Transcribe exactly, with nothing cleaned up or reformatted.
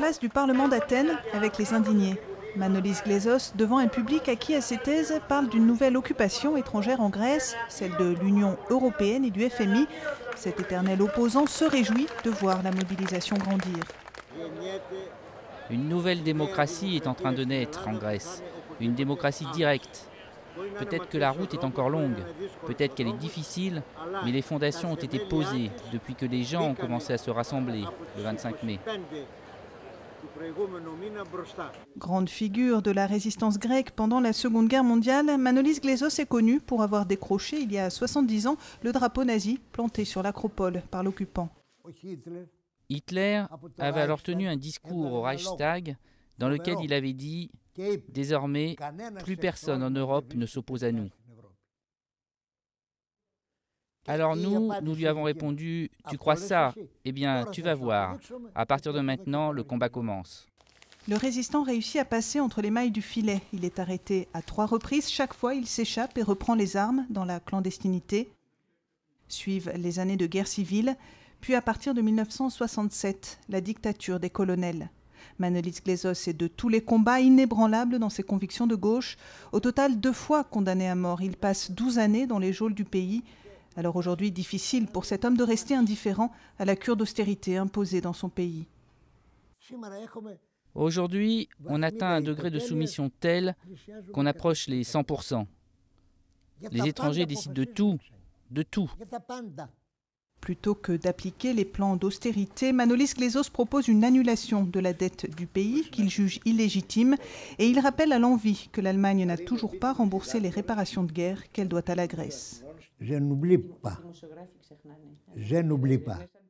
place du Parlement d'Athènes avec les indignés. Manolis Glezos, devant un public acquis à ses thèses, parle d'une nouvelle occupation étrangère en Grèce, celle de l'Union européenne et du F M I. Cet éternel opposant se réjouit de voir la mobilisation grandir. Une nouvelle démocratie est en train de naître en Grèce, une démocratie directe. Peut-être que la route est encore longue, peut-être qu'elle est difficile, mais les fondations ont été posées depuis que les gens ont commencé à se rassembler le vingt-cinq mai. Grande figure de la résistance grecque pendant la Seconde Guerre mondiale, Manolis Glezos est connu pour avoir décroché il y a soixante-dix ans le drapeau nazi planté sur l'acropole par l'occupant. Hitler avait alors tenu un discours au Reichstag dans lequel il avait dit « Désormais, plus personne en Europe ne s'oppose à nous ». Alors nous, nous lui avons répondu « Tu crois ça? Eh bien, tu vas voir. À partir de maintenant, le combat commence. » Le résistant réussit à passer entre les mailles du filet. Il est arrêté à trois reprises. Chaque fois, il s'échappe et reprend les armes dans la clandestinité. Suivent les années de guerre civile, puis à partir de mille neuf cent soixante-sept, la dictature des colonels. Manolis Glezos est de tous les combats, inébranlable dans ses convictions de gauche. Au total, deux fois condamné à mort. Il passe douze années dans les geôles du pays. Alors aujourd'hui, difficile pour cet homme de rester indifférent à la cure d'austérité imposée dans son pays. Aujourd'hui, on atteint un degré de soumission tel qu'on approche les cent pour cent. Les étrangers décident de tout, de tout. Plutôt que d'appliquer les plans d'austérité, Manolis Glezos propose une annulation de la dette du pays qu'il juge illégitime et il rappelle à l'envi que l'Allemagne n'a toujours pas remboursé les réparations de guerre qu'elle doit à la Grèce. Je n'oublie pas. Je n'oublie pas.